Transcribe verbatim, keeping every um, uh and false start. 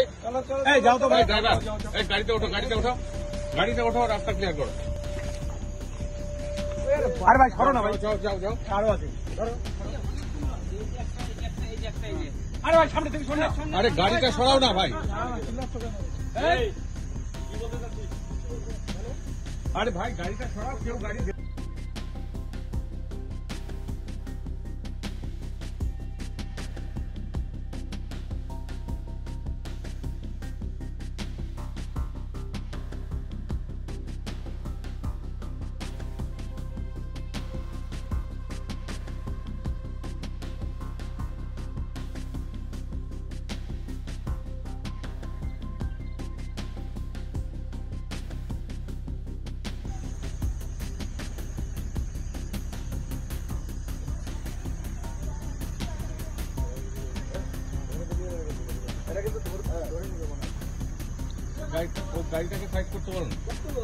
এই যাও তো ভাই ড্রাইভার, এই গাড়িতে ওঠো, গাড়িতে ওঠো, গাড়িতে ওঠো, রাস্তা ক্লিয়ার করো। আরে ভাই সরো না ভাই, যাও যাও যাও। আরো আছে। আরে ভাই সামনে থেকে সরো। আরে গাড়িটা সরাও না ভাই। আরে ভাই গাড়িটা সরাও, কেউ গাড়ি গাড়িটাকে সাইড করতে পারো না।